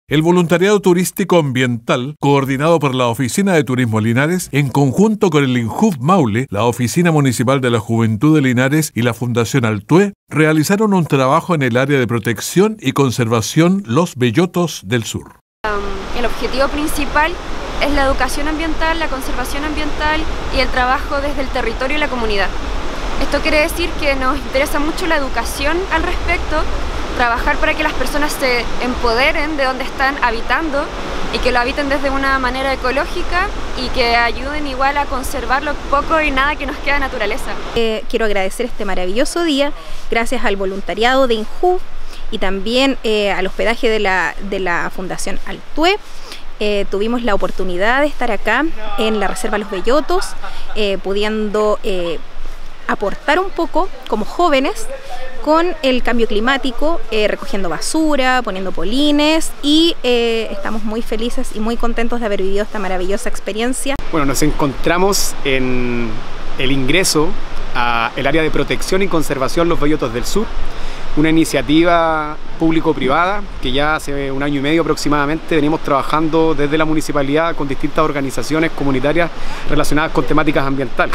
El voluntariado turístico ambiental, coordinado por la Oficina de Turismo Linares, en conjunto con el INJUV Maule, la Oficina Municipal de la Juventud de Linares y la Fundación Altué, realizaron un trabajo en el área de protección y conservación Los Bellotos del Sur. El objetivo principal es la educación ambiental, la conservación ambiental y el trabajo desde el territorio y la comunidad. Esto quiere decir que nos interesa mucho la educación al respecto, trabajar para que las personas se empoderen de donde están habitando y que lo habiten desde una manera ecológica y que ayuden igual a conservar lo poco y nada que nos queda de naturaleza. Quiero agradecer este maravilloso día gracias al voluntariado de INJUV y también al hospedaje de la Fundación Altué. Tuvimos la oportunidad de estar acá en la Reserva Los Bellotos, pudiendo aportar un poco como jóvenes con el cambio climático, recogiendo basura, poniendo polines y estamos muy felices y muy contentos de haber vivido esta maravillosa experiencia. Bueno, nos encontramos en el ingreso al área de protección y conservación Los Bellotos del Sur, una iniciativa público-privada que ya hace 1 año y medio aproximadamente venimos trabajando desde la municipalidad con distintas organizaciones comunitarias relacionadas con temáticas ambientales.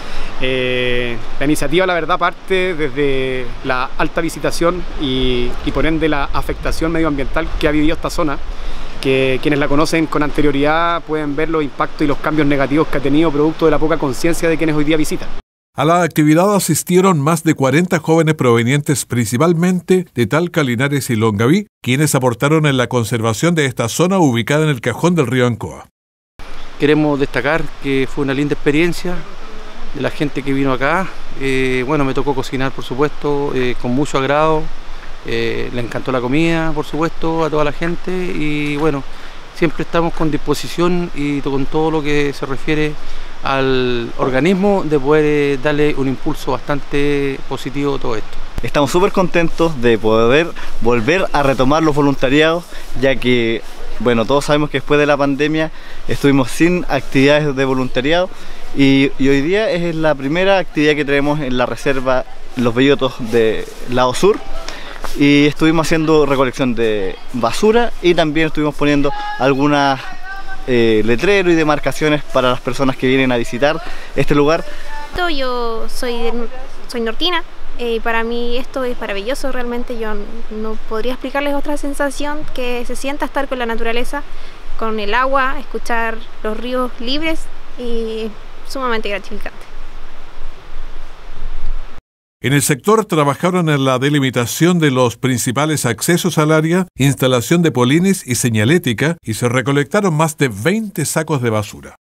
La iniciativa, la verdad, parte desde la alta visitación y por ende la afectación medioambiental que ha vivido esta zona, que quienes la conocen con anterioridad pueden ver los impactos y los cambios negativos que ha tenido producto de la poca conciencia de quienes hoy día visitan. A la actividad asistieron más de 40 jóvenes provenientes principalmente de Talca, Linares y Longaví, quienes aportaron en la conservación de esta zona ubicada en el cajón del río Ancoa. Queremos destacar que fue una linda experiencia de la gente que vino acá. Bueno, me tocó cocinar, por supuesto, con mucho agrado. Le encantó la comida, por supuesto, a toda la gente y bueno, siempre estamos con disposición y con todo lo que se refiere al organismo de poder darle un impulso bastante positivo a todo esto. Estamos súper contentos de poder volver a retomar los voluntariados, ya que bueno, todos sabemos que después de la pandemia estuvimos sin actividades de voluntariado y hoy día es la primera actividad que tenemos en la reserva Los Bellotos del lado sur y estuvimos haciendo recolección de basura y también estuvimos poniendo algunas letreros y demarcaciones para las personas que vienen a visitar este lugar. Yo soy nortina. Para mí esto es maravilloso, realmente yo no podría explicarles otra sensación que se sienta estar con la naturaleza, con el agua, escuchar los ríos libres y sumamente gratificante. En el sector trabajaron en la delimitación de los principales accesos al área, instalación de polines y señalética y se recolectaron más de 20 sacos de basura.